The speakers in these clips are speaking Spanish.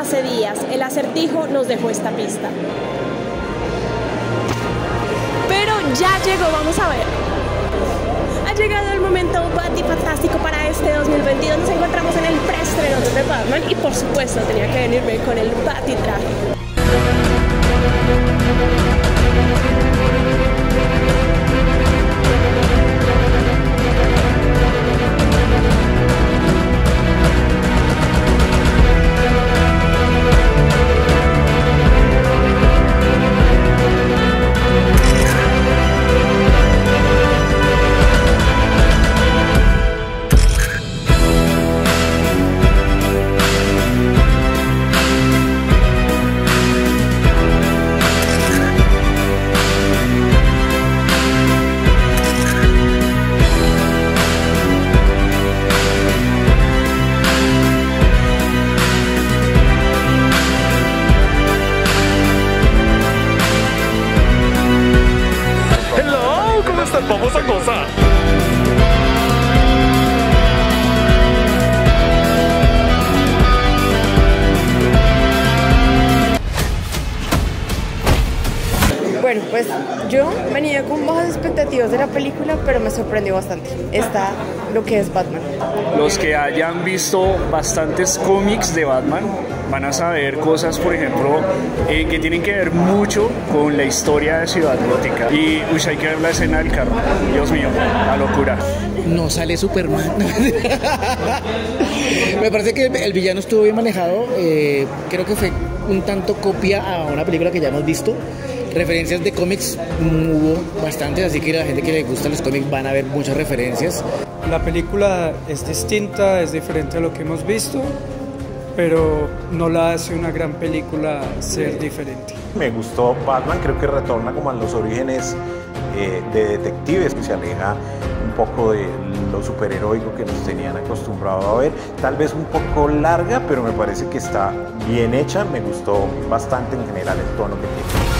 hace días. El Acertijo nos dejó esta pista. Pero ya llegó, vamos a ver. Ha llegado el momento batifantástico para este 2022. Nos encontramos en el preestreno de Batman y por supuesto tenía que venirme con el batitraje. Vamos a gozar. Bueno, pues yo venía con bajas expectativas de la película, pero me sorprendió bastante. Está lo que es Batman. Los que hayan visto bastantes cómics de Batman van a saber cosas, por ejemplo, que tienen que ver mucho con la historia de Ciudad Gótica. Y hay que ver la escena del carro. Dios mío, la locura. No sale Superman. Me parece que el villano estuvo bien manejado. Creo que fue un tanto copia a una película que ya hemos visto. Referencias de cómics hubo bastantes, así que la gente que le gusta los cómics van a ver muchas referencias. La película es distinta, es diferente a lo que hemos visto, pero no la hace una gran película ser diferente. Me gustó Batman, creo que retorna como a los orígenes de detectives, que se aleja un poco de lo superheroico que nos tenían acostumbrado a ver. Tal vez un poco larga, pero me parece que está bien hecha, me gustó bastante en general el tono que tiene.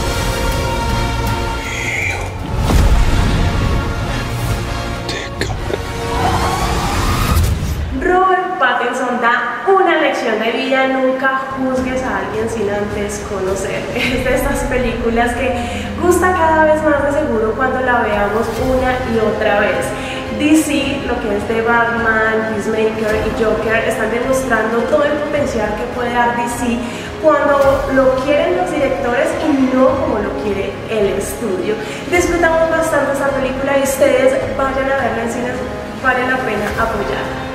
Robert Pattinson da una lección de vida: nunca juzgues a alguien sin antes conocer. Es de estas películas que gusta cada vez más de seguro cuando la veamos una y otra vez. DC, lo que es de Batman, Peacemaker y Joker, están demostrando todo el potencial que puede dar DC cuando lo quieren los directores y no como lo quiere el estudio. Disfrutamos bastante esta película y ustedes vayan a verla en cines, vale la pena apoyarla.